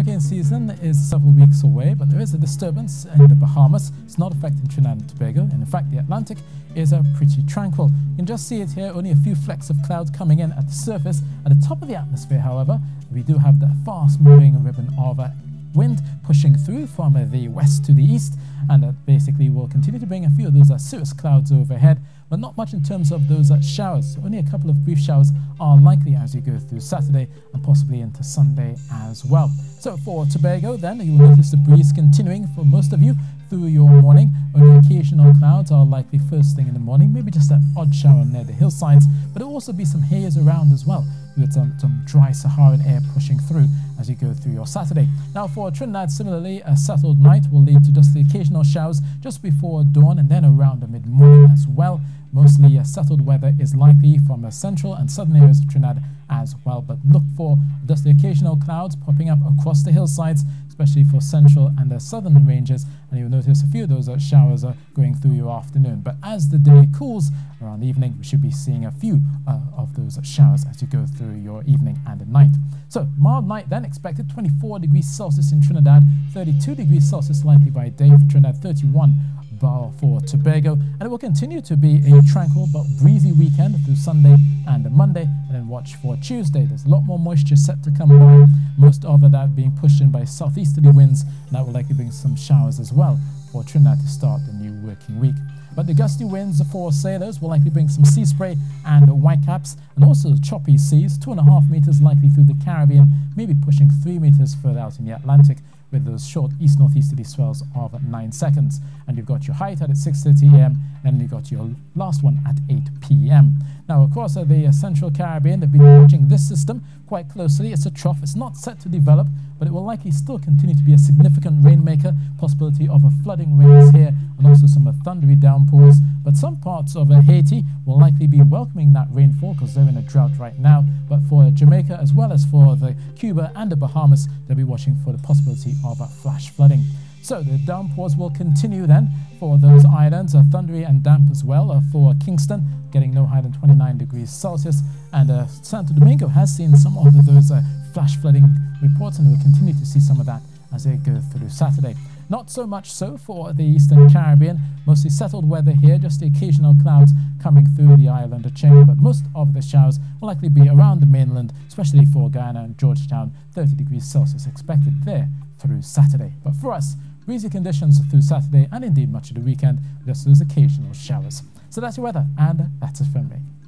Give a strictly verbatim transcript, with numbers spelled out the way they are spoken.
hurricane season is several weeks away, but there is a disturbance in the Bahamas. It's not affecting Trinidad and Tobago, and in fact the Atlantic is uh, pretty tranquil. You can just see it here, only a few flecks of cloud coming in at the surface. At the top of the atmosphere, however, we do have the fast-moving ribbon of uh, wind pushing through from uh, the west to the east, and that basically will continue to bring a few of those uh, cirrus clouds overhead, but not much in terms of those uh, showers. Only a couple of brief showers are likely as you go through Saturday and possibly into Sunday as well. So for Tobago then, you will notice the breeze continuing for most of you through your morning. Only occasional clouds are likely first thing in the morning, maybe just an odd shower near the hillsides, but there will also be some haze around as well, with some, some dry Saharan air pushing through as you go through your Saturday. Now for Trinidad, similarly, a settled night will lead to just the occasional showers just before dawn and then around the mid-morning as well. Mostly uh, settled weather is likely from the central and southern areas of Trinidad as well, but look for just the occasional clouds popping up across the hillsides, especially for central and the southern ranges, and you'll notice a few of those uh, showers are going through your afternoon. But as the day cools around the evening, we should be seeing a few uh, of those showers as you go through your evening and night. So mild night then expected, twenty-four degrees Celsius in Trinidad, thirty-two degrees Celsius likely by day for Trinidad, thirty-one for Tobago, and it will continue to be a tranquil but breezy weekend through Sunday and Monday, and then watch for Tuesday. There's a lot more moisture set to come by, most of that being pushed in by southeasterly winds, and that will likely bring some showers as well for Trinidad to start the new working week. But the gusty winds for sailors will likely bring some sea spray and whitecaps, and also choppy seas, two and a half meters likely through the Caribbean, maybe pushing three meters further out in the Atlantic, with those short east-northeasterly swells of nine seconds. And you've got your high tide at six thirty a m and you've got your last one at eight p m Now, of course, uh, the uh, Central Caribbean, they've been watching this system quite closely. It's a trough. It's not set to develop, but it will likely still continue to be a significant rainmaker, possibility of a flooding rains here, and also some uh, thundery downpours. But some parts of uh, Haiti will likely be welcoming that rainfall because they're in a drought right now. But for uh, Jamaica, as well as for the Cuba and the Bahamas, they'll be watching for the possibility of uh, flash flooding. So the downpours will continue then for those islands, uh, thundery and damp as well uh, for Kingston, getting no higher than twenty-nine degrees Celsius. And uh, Santo Domingo has seen some of those uh, flash flooding reports, and we'll continue to see some of that as they go through Saturday. Not so much so for the Eastern Caribbean, mostly settled weather here, just the occasional clouds coming through the island chain, but most of the showers will likely be around the mainland, especially for Guyana and Georgetown, thirty degrees Celsius expected there through Saturday. But for us, breezy conditions through Saturday and indeed much of the weekend, just those occasional showers. So that's your weather, and that's it from me.